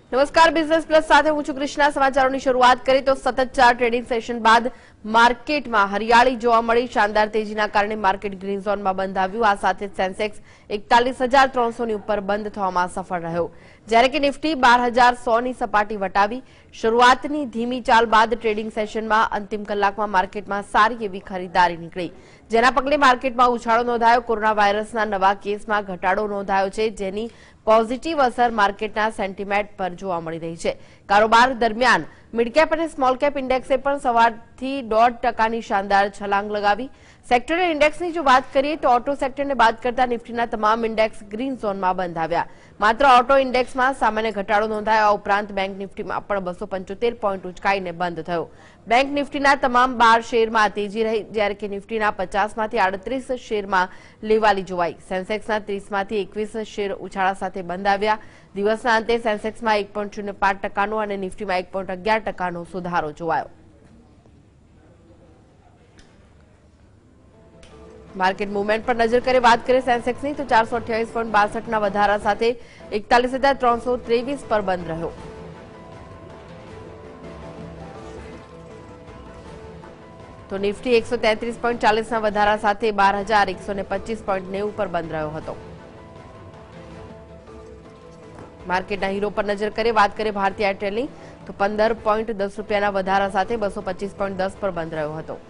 નમસ્કાર, business plus સાથે હું છું કૃષ્ણા। સમાચારોની શરૂઆત કરીએ તો સતત 4 ટ્રેડિંગ સેશન બાદ માર્કેટમાં હરિયાળી જોવા મળી। શાનદાર તેજીના કારણે માર્કેટ ગ્રીન ઝોનમાં બંધ આવ્યું। આ સાથે સેન્સેક્સ 41,300 ની ઉપર બંધ થવામાં સફળ રહ્યો, જ્યારે કે નિફ્ટી 12,100 ની સપાટી વટાવી। શરૂઆતની ધીમી ચાલ બાદ ટ્રેડિંગ સેશનમાં અંતિમ કલાકમાં માર્કેટમાં સારી એવી ખરીદારી નીકળી, જેના પગલે માર્કેટમાં ઉછાળો નોંધાયો। કોરોના વાયરસના નવા કેસમાં ઘટાડો નોંધાયો છે, જેની પોઝિટિવ અસર માર્કેટના સેન્ટિમેન્ટ પર જોવા મળી રહી છે। કારોબાર દરમિયાન મિડ કેપ અને સ્મોલ કેપ ઇન્ડેક્સે પણ સવારથી 0.5% શાનદાર છલાંગ લગાવી। સેક્ટરલ ઇન્ડેક્સની જો વાત કરીએ તો ઓટો સેક્ટરને બાદ કરતા નિફ્ટીના તમામ ઇન્ડેક્સ ગ્રીન ઝોનમાં બંધ આવ્યા। માત્ર ઓટો ઇન્ડેક્સમાં સામાન્ય ઘટાડો નોંધાયો। આ ઉપરાંત બેંક નિફ્ટીમાં પણ 275 પોઈન્ટ ઉંચકાઈને બંધ થયો। બેંક નિફ્ટીના તમામ 12 શેરમાં તેજી રહી, જ્યારે કે નિફ્ટીના 50માંથી 38 શેરમાં લેવાલી જોવાઈ। સેન્સેક્સના 30માંથી 21 શેર ઉછાળા સાથે બંધ આવ્યા। દિવસના અંતે સેન્સેક્સમાં 1.05% અને નિફ્ટીમાં 1.11% સુધારો જોવાયો। માર્કેટ મૂવમેન્ટ પર નજર કરીએ, વાત કરીએ સેન્સેક્સની તો 428.62ના વધારા સાથે 41,323 પર બંધ રહ્યો। તો નિફ્ટી 133.40ના વધારા સાથે 12,125.90 પર બંધ રહ્યો હતો। માર્કેટના હીરો પર નજર કરીએ, વાત કરીએ ભારતી એરટેલની તો 15.10 રૂપિયાના વધારા સાથે 225.10 પર બંધ રહ્યો હતો।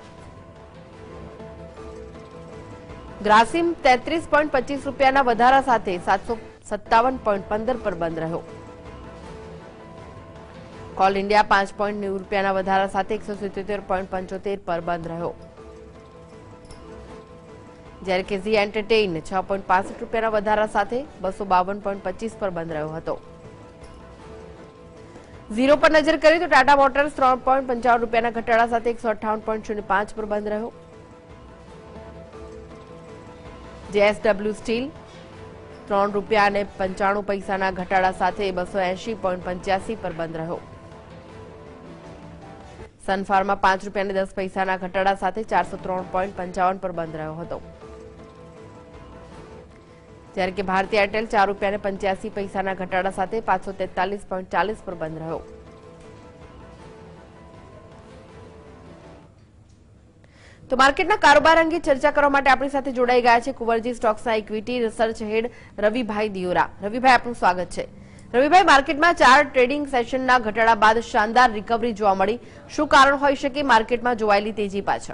ગ્રાસિમ 33.25 રૂપિયાના વધારા સાથે 757.15 પર બંધ રહ્યો। કોલ ઇન્ડિયા 5.90 રૂપિયાના વધારા સાથે 177.75 પર બંધ રહ્યો, જ્યારે કે ઝી એન્ટરટેઇન 6.65 રૂપિયાના વધારા સાથે 252.25 પર બંધ રહ્યો હતો। ઝીરો પર નજર કરીએ તો ટાટા મોટર્સ 3.55 રૂપિયાના ઘટાડા સાથે 158.05 પર બંધ રહ્યો। જેએસડબલ્યુ સ્ટીલ 3 રૂપિયા અને 95 પૈસાના ઘટાડા સાથે 280.85 પર બંધ રહ્યો। સન ફાર્મા 5 રૂપિયા અને 10 પૈસાના ઘટાડા સાથે 403.55 પર બંધ રહ્યો હતો, જ્યારે કે ભારતી એરટેલ 4 રૂપિયા અને 85 પૈસાના ઘટાડા સાથે 543.40 પર બંધ રહ્યો। તો માર્કેટના કારોબાર અંગે ચર્ચા કરવા માટે આપણી સાથે જોડાઈ ગયા છે કુંવરજી સ્ટોક્સના ઇક્વિટી રિસર્ચ હેડ રવિભાઈ દિયોરા। રવિભાઈ, આપનું સ્વાગત છે। રવિભાઈ, માર્કેટમાં 4 ટ્રેડિંગ સેશનના ઘટાડા બાદ શાનદાર રિકવરી જોવા મળી, શું કારણ હોઈ શકે માર્કેટમાં જોવાયેલી તેજી પાછળ?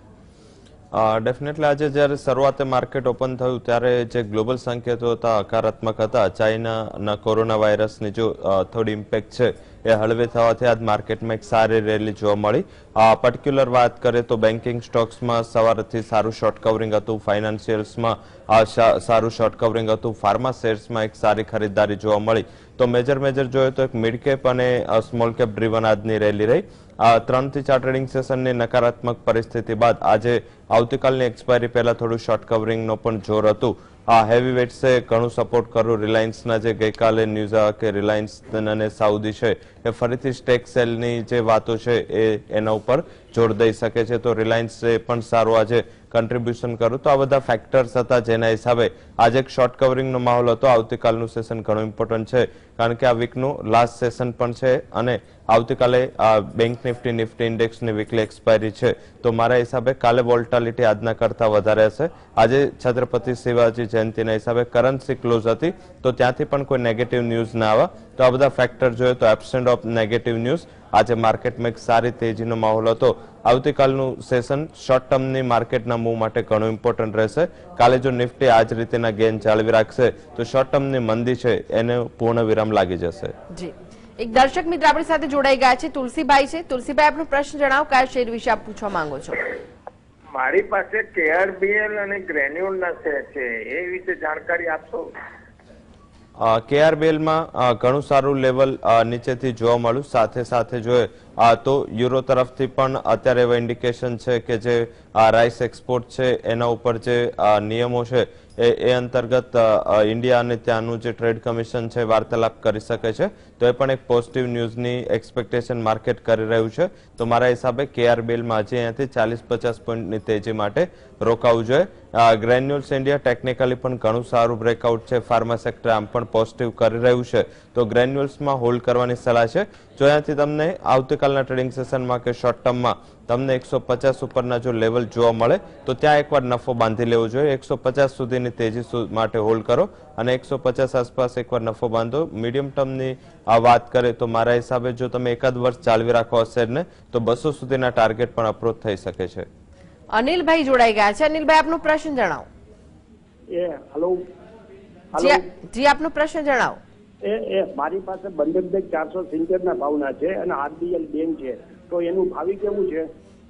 ડેફિનેટલી આજે જ્યારે શરૂઆતે માર્કેટ ઓપન થયું ત્યારે જે ગ્લોબલ સંકેતો હતા હકારાત્મક હતા। ચાઇનાના કોરોના વાયરસની જો થોડી ઇમ્પેક્ટ છે એ હળવે થવાથી આજ માર્કેટમાં એક સારી રેલી જોવા મળી। પર્ટિક્યુલર વાત કરીએ તો બેન્કિંગ સ્ટોક્સમાં સવારથી સારું શોર્ટ કવરિંગ હતું, ફાઇનાન્શિયલ્સમાં સારું શોર્ટ કવરિંગ હતું, ફાર્મા શેર્સમાં એક સારી ખરીદારી જોવા મળી। તો મેજર જોઈએ તો એક મિડ કેપ અને સ્મોલ કેપ ડ્રીવન આજની રેલી રહી। 3 થી 4 ટ્રેડિંગ સેશનની નકારાત્મક પરિસ્થિતિ બાદ આજે આવતીકાલની એક્સપાયરી પહેલા થોડું શોર્ટ કવરિંગનો પણ જોર હતું। હેવી વેટ્સે ઘણું સપોર્ટ કર્યું। રિલાયન્સના જે ગઈકાલે ન્યૂઝ કે રિલાયન્સ અને સાઉદી છે એ ફરીથી સ્ટેક સેલની જે વાતો છે એ એના ઉપર જોર દઈ શકે છે, તો રિલાયન્સે પણ સારું આજે કન્ટ્રીબ્યુશન કર્યું। તો આ બધા ફેક્ટર્સ હતા જેના હિસાબે આજે એક શોર્ટ કવરિંગનો માહોલ હતો। આવતીકાલનું સેશન ઘણું ઇમ્પોર્ટન્ટ છે કારણ કે આ વીકનું લાસ્ટ સેશન પણ છે અને આવતીકાલે બેંક નિફ્ટી ઇન્ડેક્સની વીકલી એક્સપાયરી છે, તો મારા હિસાબે કાલે વોલ્ટાલિટી આજના કરતા વધારે હશે। આજે છત્રપતિ શિવાજી જયંતિના હિસાબે કરન્સી ક્લોઝ હતી, તો ત્યાંથી પણ કોઈ નેગેટિવ ન્યૂઝ ના આવ્યા। તો આ બધા ફેક્ટર જોઈએ તો એબ્સેન્ટ ઓફ નેગેટિવ ન્યૂઝ આજે માર્કેટમાં એક સારી તેજીનો માહોલ હતો। આવતીકાલનું સેશન શોર્ટ ટર્મની માર્કેટના મૂવ માટે ઘણું ઇમ્પોર્ટન્ટ રહેશે। કાલે જો નિફ્ટી આ જ રીતેના ગેઇન જાળવી રાખશે તો શોર્ટ ટર્મની મંદી છે એને પૂર્ણ વિરામ લાગી જશે। જી, એક દર્શક મિત્ર આપણી સાથે જોડાઈ ગયા છે, તુલસીભાઈ છે। તુલસીભાઈ, આપનો પ્રશ્ન જણાવો, કયા શેર વિશે આપ પૂછવા માંગો છો? મારી પાસે કેઆરબીએલ અને ગ્રેન્યુલના શેર છે, એ વિશે જાણકારી આપશો? કેઆરબીએલમાં ઘણું સારું લેવલ નીચેથી જોવા મળ્યું। સાથે જોઈએ તો યુરો તરફથી પણ અત્યારે એવા ઇન્ડિકેશન છે કે જે રાઈસ એક્સપોર્ટ છે એના ઉપર જે નિયમો છે એ અંતર્ગત ઇન્ડિયા અને ત્યાંનું જે ટ્રેડ કમિશન છે વાર્તાલાપ કરી શકે છે. તો એ પણ એક પોઝિટિવ ન્યૂઝની એક્સપેક્ટેશન માર્કેટ કરી રહ્યું છે. તો મારા હિસાબે KRBLમાં હજી અહીંયાથી 40-50 પોઈન્ટની તેજી માટે રોકાવું જોઈએ. ગ્રેન્યુલ્સ ઇન્ડિયા ટેકનિકલી પણ ઘણું સારું બ્રેકઆઉટ છે. ફાર્મા સેક્ટર આમ પણ પોઝિટિવ કરી રહ્યું છે. તો ગ્રેન્યુલ્સમાં હોલ્ડ કરવાની સલાહ છે. જો અહીંયાથી તમને આવતીકાલના ટ્રેડિંગ સેશનમાં કે શોર્ટ ટર્મમાં તમને 150 ઉપરના જો લેવલ જોવા મળે તો ત્યાં એકવાર નફો બાંધી લેવો જોઈએ. 150 સુધીની તેજી માટે હોલ્ડ કરો અને 150 આસપાસ એકવાર નફો બાંધો. મીડિયમ ટર્મની વાત કરે તો મારા હિસાબે જો તમે એકાદ વર્ષ જાળવી રાખો આ શેરને તો 200 સુધીના ટાર્ગેટ પણ અપ્રોચ થઈ શકે છે. અનિલભાઈ જોડાઈ ગયા છે. અનિલભાઈ, આપનો પ્રશ્ન જણાવો. જી, આપનો પ્રશ્ન જણાવો. મારી પાસે બંધન બેંક 470 ના ભાવના છે અને RBL બેંક છે, તો એનું ભાવી કેવું છે?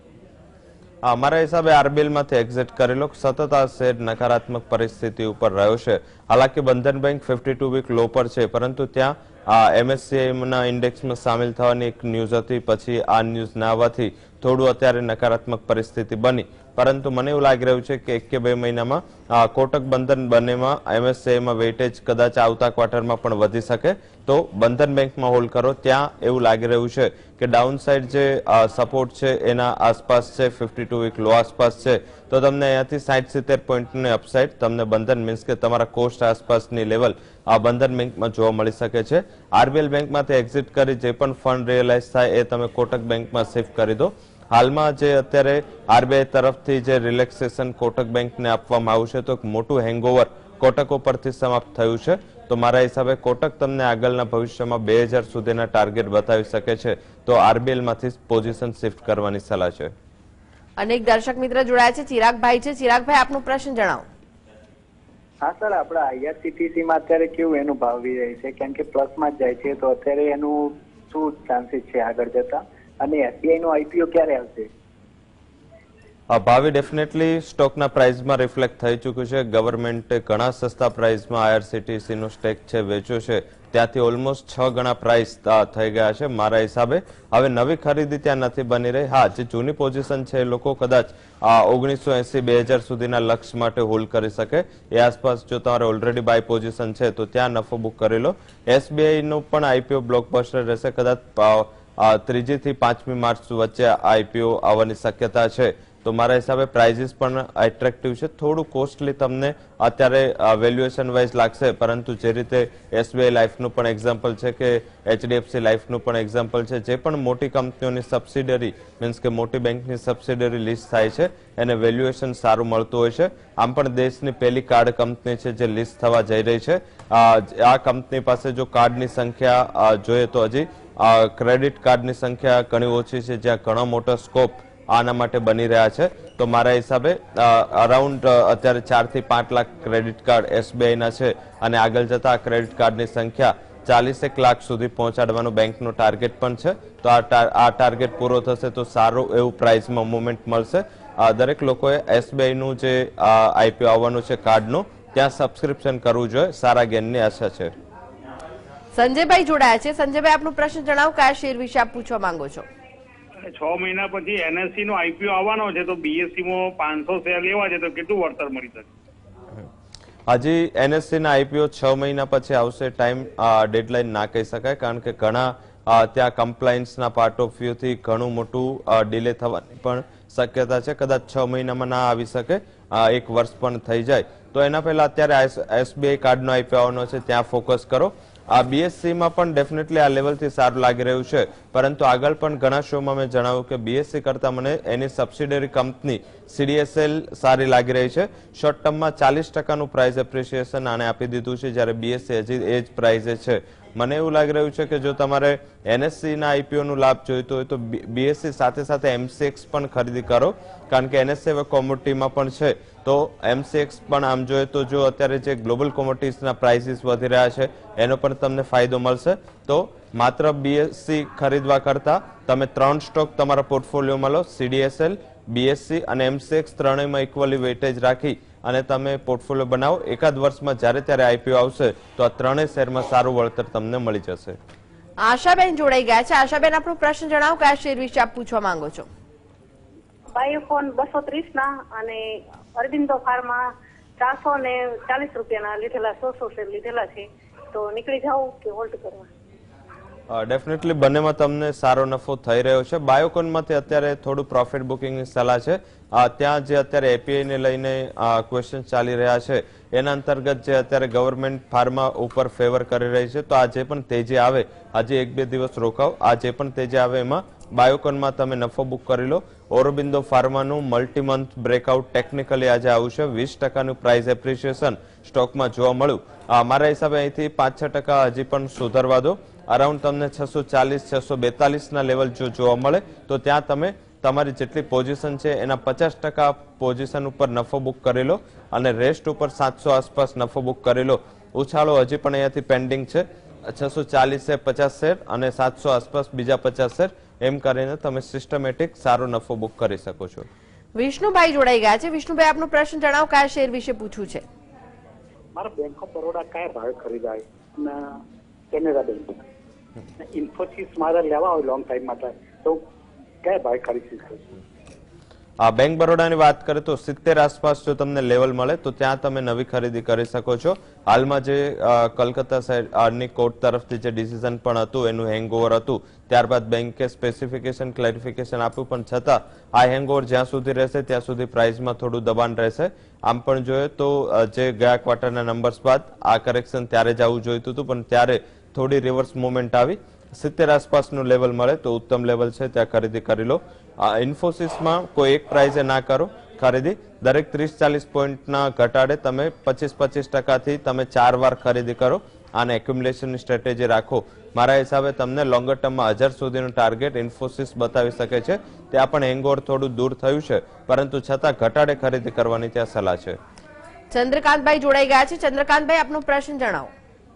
મારા હિસાબે RBL માંથી એક્ઝિટ કરી લો. સતત આ શેર નકારાત્મક પરિસ્થિતિ ઉપર રહ્યો છે. હાલાકી બંધન બેંક 52 વીક લો પર છે, પરંતુ ત્યાં MSCI ના ઇન્ડેક્સમાં સામેલ થવાની એક ન્યૂઝ હતી. પછી આ ન્યૂઝ ના આવવાથી થોડું અત્યારે નકારાત્મક પરિસ્થિતિ બની. પરંતુ મને એવું લાગી રહ્યું છે કે 1 કે 2 મહિનામાં કોટક બંધન બંનેમાં MSCI માં વેઇટેજ કદાચ આવતા ક્વાર્ટરમાં પણ વધી શકે. તો બંધન બેંકમાં હોલ્ડ કરો. ત્યાં એવું લાગી રહ્યું છે કે ડાઉનસાઇડ જે સપોર્ટ છે એના આસપાસ છે, 52 વીક લો આસપાસ છે. તો તમને અહીંયાથી 60-70 પોઈન્ટની અપસાઇડ તમને બંધન મીન્સ કે તમારા કોસ્ટ આસપાસની લેવલ આ બંધન બેંકમાં જોવા મળી શકે છે. RBL બેંકમાંથી એક્ઝિટ કરી જે પણ ફંડ રિયલાઇઝ થાય એ તમે કોટક બેંકમાં શિફ્ટ કરી દો. હાલમાં જે અત્યારે RBI તરફથી જે રિલેક્સેશન કોટક બેંકને આપવામાં આવ્યું છે તો એક મોટું હેંગઓવર કોટકો પરથી સમાપ્ત થયું છે. તો મારા હિસાબે કોટક તમને આગળના ભવિષ્યમાં 2000 સુધીના ટાર્ગેટ બતાવી શકે છે. તો RBL માંથી પોઝિશન શિફ્ટ કરવાની સલાહ છે. અનેક દર્શક મિત્ર જોડાયા છે. ચિરાગભાઈ છે. ચિરાગભાઈ, આપનો પ્રશ્ન જણાવો. હા સર, આપણા IRCTC માં અત્યારે કેવું એનું ભાવ રહી છે? કેમ કે પ્લસમાં જ જાય છે, તો અત્યારે એનું શું ચાન્સીસ છે આગળ જતા? અને SBI નો IPO ક્યારે આવશે? ભાવે ડેફિનેટલી સ્ટોકના પ્રાઇસમાં રિફ્લેક્ટ થઈ ચૂક્યું છે. ગવર્મેન્ટે ઘણા સસ્તા પ્રાઇસમાં IRCTC નો સ્ટેક છે વેચ્યો છે. ત્યાંથી ઓલમોસ્ટ 6 ગણા પ્રાઇસ થઈ ગયા છે. મારા હિસાબે હવે નવી ખરીદી ત્યાં નથી બની રહી. હા, જે જૂની પોઝિશન છે એ લોકો કદાચ 1980-2000 સુધીના લક્ષ્ય માટે હોલ્ડ કરી શકે. એ આસપાસ જો તમારે ઓલરેડી બાય પોઝિશન છે તો ત્યાં નફો બુક કરી લો. SBI નું પણ IPO બ્લોકબસ્ટર રહેશે. કદાચ 3જી થી 5મી માર્ચ વચ્ચે IPO આવવાની શક્યતા છે. તો મારા હિસાબે પ્રાઇઝીસ પણ એટ્રેક્ટિવ છે. થોડું કોસ્ટલી તમને અત્યારે વેલ્યુએશન વાઇઝ લાગશે, પરંતુ જે રીતે SBI લાઈફનું પણ એક્ઝામ્પલ છે કે HDFC લાઈફનું પણ એક્ઝામ્પલ છે, જે પણ મોટી કંપનીઓની સબસિડરી મીન્સ કે મોટી બેંકની સબસિડરી લિસ્ટ થાય છે એને વેલ્યુએશન સારું મળતું હોય છે. આમ પણ દેશની પહેલી કાર્ડ કંપની છે જે લિસ્ટ થવા જઈ રહી છે. આ કંપની પાસે જો કાર્ડની સંખ્યા જોઈએ તો હજી ક્રેડિટ કાર્ડની સંખ્યા ઘણી ઓછી છે, જ્યાં ઘણો મોટો સ્કોપ આના માટે બની રહ્યા છે. તો મારા હિસાબે અરાઉન્ડ અત્યારે 4 થી 5 લાખ ક્રેડિટ કાર્ડ SBI ના છે અને આગળ જતા આ ક્રેડિટ કાર્ડની સંખ્યા 40 લાખ સુધી પહોંચાડવાનો બેંકનો ટાર્ગેટ પણ છે. તો આ ટાર્ગેટ પૂરો થશે તો સારું એવું પ્રાઇસમાં મુવમેન્ટ મળશે. દરેક લોકોએ SBI નું જે IPO આવવાનું છે કાર્ડનું ત્યાં સબસ્ક્રિપ્શન કરવું જોઈએ. સારા ગેઇનની આશા છે. સંજયભાઈ જોડાયા છે. સંજયભાઈ, આપનો પ્રશ્ન જણાવો. કયા શેર વિશે આપ પૂછવા માંગો છો? 6 મહિના પછી NSE નો IPO આવવાનો છે, તો BSE માં 500 શેર લેવા છે, તો કેટલું વળતર મળી શકે? હજી NSE ના IPO 6 મહિના પછી આવશે. ટાઈમ ડેડલાઇન ના કહી શકાય, કારણ કે ઘણા ત્યાં કમ્પ્લાયન્સના પાર્ટ ઓફ વ્યૂ થી ઘણું મોટું ડિલે થવાની પણ શક્યતા છે. કદાચ 6 મહિનામાં ના આવી શકે, 1 વર્ષ પણ થઈ જાય. તો એના પહેલા અત્યારે SBI કાર્ડનો IPO આવવાનો છે, ત્યાં ફોકસ કરો. BSE માં પણ ડેફિનેટલી આ લેવલથી સારું લાગી રહ્યું છે, પરંતુ આગળ પણ ઘણા શોમાં મેં જણાવ્યું કે BSE કરતા મને એની સબસિડરી કંપની CDSL સારી લાગી રહી છે. શોર્ટ ટર્મમાં 40% પ્રાઇસ એપ્રિસિએશન આને આપી દીધું છે, જ્યારે BSE હજી એ જ પ્રાઇસે છે. મને એવું લાગી રહ્યું છે કે જો તમારે NSE ના IPO નું લાભ જોઈતો હોય તો BSE સાથે સાથે MCX પણ ખરીદી કરો, કારણ કે NSE હવે કોમોડિટીમાં પણ છે. તો MCX પણ આમ જોઈએ તો જો અત્યારે જે ગ્લોબલ કોમોડિટીઝના પ્રાઇસીસ વધી રહ્યા છે એનો પણ તમને ફાયદો મળશે. તો માત્ર BSE ખરીદવા કરતા તમે 3 સ્ટોક તમારા પોર્ટફોલિયોમાં લો. CDSL, BSE અને MCX ત્રણેયમાં ઇક્વલી વેટેજ રાખી અને તમે પોર્ટફોલિયો બનાવો. એકાદ વર્ષમાં જ્યારે ત્યારે IPO આવશે તો આ ત્રણેય શેરમાં સારું વળતર તમને મળી જશે. આશાબેન જોડાઈ ગયા છે. આશાબેન, આપણો પ્રશ્ન જણાવો, કયા શેર વિશે આપ પૂછવા માંગો છો? બાયોકોન 230 ના અને અરબિંદો ફાર્મા 440 રૂપિયાના લીધેલા, 100 શેર લીધેલા છે, તો નીકળી જાવ કે હોલ્ડ કરવા? ડેફિનેટલી બંનેમાં તમને સારો નફો થઈ રહ્યો છે. બાયોકોનમાંથી અત્યારે થોડું પ્રોફિટ બુકિંગની સલાહ છે. ત્યાં જે અત્યારે એપીઆઈ ને લઈને ક્વેશ્ચન ચાલી રહ્યા છે એના અંતર્ગત જે અત્યારે ગવર્મેન્ટ ફાર્મા ઉપર ફેવર કરી રહી છે, તો આ જે પણ તેજી આવે, હજી 1-2 દિવસ રોકાવ, આ જે પણ તેજી આવે એમાં બાયોકોનમાં તમે નફો બુક કરી લો. ઓરોબિંદો ફાર્માનું મલ્ટી મંથ બ્રેકઆઉટ ટેકનિકલી આજે આવ્યું છે. 20% પ્રાઇસ એપ્રિસિએશન સ્ટોકમાં જોવા મળ્યું. મારા હિસાબે અહીંથી 5-6% હજી પણ સુધારવા દો. અરાઉન્ડ તમને 640-642 ના લેવલ જો જોવા મળે તો ત્યાં તમે તમારી જેટલી પોઝિશન છે એના 50% પોઝિશન ઉપર નફો બુક કરી લો અને રેસ્ટ ઉપર 700 આસપાસ નફો બુક કરી લો. ઉછાળો હજી પણ અહીંયાથી પેન્ડિંગ છે. 640 50 શેર અને 700 આસપાસ બીજા 50 શેર, એમ કરીને તમે સિસ્ટમેટિક સારો નફો બુક કરી શકો છો. વિષ્ણુભાઈ જોડાઈ ગયા છે. વિષ્ણુભાઈ, આપનો પ્રશ્ન જણાવો, કયા શેર વિશે પૂછવું છે? મારા બેંક ઓફ બરોડા કયા ભાવે ખરીદાય અને કેનેરા બેંક ઇન્ફોસિસ મારે લેવા હોય લોંગ ટાઈમ માટે તો કયા ભાવે ખરીદી શકું? બેંક બરોડાની વાત કરીએ તો 70 આસપાસ જો તમને લેવલ મળે તો ત્યાં તમે નવી ખરીદી કરી શકો છો. હાલમાં જે કલકત્તા સાઇડની કોર્ટ તરફથી જે ડિસિઝન પણ હતું એનું હેંગઓવર હતું, ત્યારબાદ બેંકે સ્પેસિફિકેશન ક્લેરિફિકેશન આપ્યું, પણ છતાં આ હેંગઓવર જ્યાં સુધી રહેશે ત્યાં સુધી પ્રાઇસમાં થોડું દબાણ રહેશે. આમ પણ જોઈએ તો જે ગયા ક્વાર્ટરના નંબર્સ બાદ આ કરેક્શન ત્યારે જ આવવું જોઈતું હતું, પણ ત્યારે થોડી રિવર્સ મુવમેન્ટ આવી. 70 આસપાસનું લેવલ મળે તો ઉત્તમ લેવલ છે, ત્યાં ખરીદી કરી લો. ઇન્ફોસિસમાં કોઈ એક પ્રાઇઝે ના કરો ખરીદી. દરેક 30-40 પોઈન્ટના ઘટાડે તમે 25-25% થી તમે 4 વાર ખરીદી કરો. આને એક્યુમ્યુલેશનની સ્ટ્રેટેજી રાખો. મારા હિસાબે તમને લોંગર ટર્મમાં 1000 સુધીનું ટાર્ગેટ ઇન્ફોસિસ બતાવી શકે છે. ત્યાં પણ હેંગઓવર થોડું દૂર થયું છે, પરંતુ છતાં ઘટાડે ખરીદી કરવાની ત્યાં સલાહ છે. ચંદ્રકાંતભાઈ જોડાઈ ગયા છે. ચંદ્રકાંતભાઈ, આપનો પ્રશ્ન જણાવો.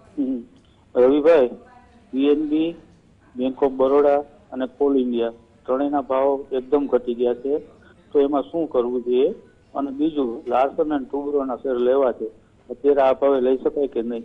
રવિભાઈ, પીએનબી, બેંક ઓફ બરોડા અને કોલ ઇન્ડિયા ત્રણેયના ભાવ એકદમ ઘટી ગયા છે, તો એમાં શું કરવું જોઈએ? અને બીજું, લાર્સન એન્ડ ટુબ્રોના શેર લેવા છે, અત્યારે આ ભાવે લઈ શકાય કે નહીં?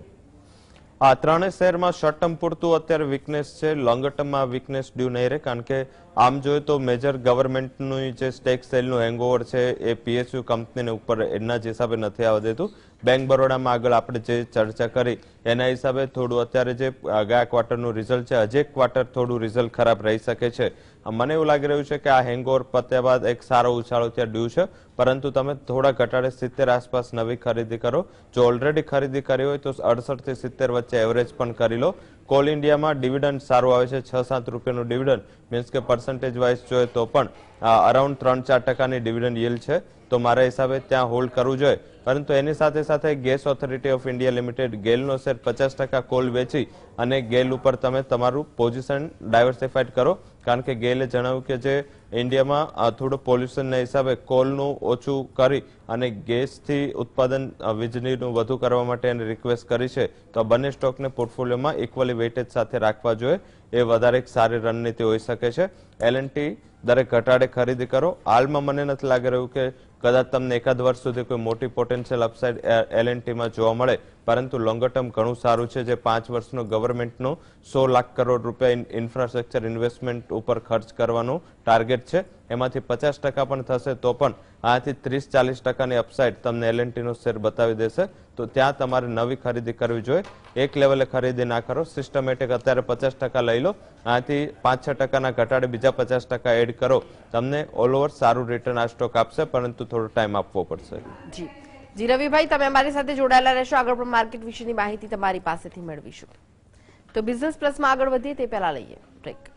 આ ત્રણેય શેરમાં શોર્ટ ટર્મ પૂરતું અત્યારે વીકનેસ છે. લોંગર ટર્મમાં વીકનેસ ડ્યુ નહીં રહે, કારણ કે આમ જોઈએ તો મેજર ગવર્મેન્ટનું જે સ્ટેક સેલનું હેંગઓવર છે એ પીએસયુ કંપનીને ઉપર એના જ હિસાબે નથી આવવા દેતું. બેંક બરોડામાં આગળ આપણે જે ચર્ચા કરી એના હિસાબે થોડું અત્યારે જે ગયા ક્વાર્ટરનું રિઝલ્ટ છે, હજી એક ક્વાર્ટર થોડું રિઝલ્ટ ખરાબ રહી શકે છે. મને એવું લાગી રહ્યું છે કે આ હેંગઓવર પત્યા બાદ એક સારો ઉછાળો ત્યાં ડ્યુ છે, પરંતુ તમે થોડા ઘટાડે 70 આસપાસ નવી ખરીદી કરો. જો ઓલરેડી ખરીદી કરી હોય તો 68 થી 70 વચ્ચે એવરેજ પણ કરી લો. કોલ ઇન્ડિયામાં ડિવિડન્ડ સારું આવે છે, 6-7 રૂપિયાનું ડિવિડન્ડ, મીન્સ કે પર્સન્ટેજ વાઇઝ જોઈએ તો પણ અરાઉન્ડ 3-4% ડિવિડન્ડ yield છે, તો મારા હિસાબે ત્યાં હોલ્ડ કરવું જોઈએ. પરંતુ એની સાથે સાથે Gas Authority of India Limited ગેલનો શેર 50% કોલ વેચી અને ગેલ ઉપર તમે તમારું પોઝિશન ડાયવર્સિફાઈડ કરો, કારણ કે ગેલે જણાવ્યું કે જે ઇન્ડિયામાં થોડું પોલ્યુશનના હિસાબે કોલનું ઓછું કરી અને ગેસથી ઉત્પાદન વીજળીનું વધુ કરવા માટે એને રિક્વેસ્ટ કરી છે. તો બંને સ્ટોકને પોર્ટફોલિયોમાં ઇક્વલી વેઇટેજ સાથે રાખવા જોઈએ, એ વધારે એક સારી રણનીતિ હોઈ શકે છે. એલએનટી દરેક ઘટાડે ખરીદી કરો. હાલમાં મને નથી લાગી રહ્યું કે કદાચ તમને એકાદ વર્ષ સુધી કોઈ મોટી પોટેન્શિયલ અપસાઇડ એલએનટીમાં જોવા મળે, પરંતુ લોંગર ટર્મ ઘણું સારું છે. જે 5 વર્ષનો ગવર્મેન્ટનો 100 લાખ કરોડ રૂપિયા ઇન્ફ્રાસ્ટ્રક્ચર ઇન્વેસ્ટમેન્ટ ઉપર ખર્ચ કરવાનું ટાર્ગેટ છે, એમાંથી 50% પણ થશે તો પણ આથી 30-40%ની અપસાઇડ તમને એલએનટીનો શેર બતાવી દેશે. તો ત્યાં તમારે નવી ખરીદી કરવી જોઈએ. એક લેવલે ખરીદી ના કરો, સિસ્ટમેટિક અત્યારે 50% લઈ લો, આથી 5-6%ના ઘટાડે બીજા 50% એડ કરો. તમને ઓલ ઓવર સારું રિટર્ન આ સ્ટોક આપશે, પરંતુ થોડો ટાઈમ આપવો પડશે. જી રવિભાઈ, તમે અમારી સાથે જોડાયેલા રહેશો. આગળ પણ માર્કેટ વિશેની માહિતી તમારી પાસેથી મેળવીશું. તો બિઝનેસ પ્લસમાં આગળ વધીએ તે પહેલા લઈએ બ્રેક.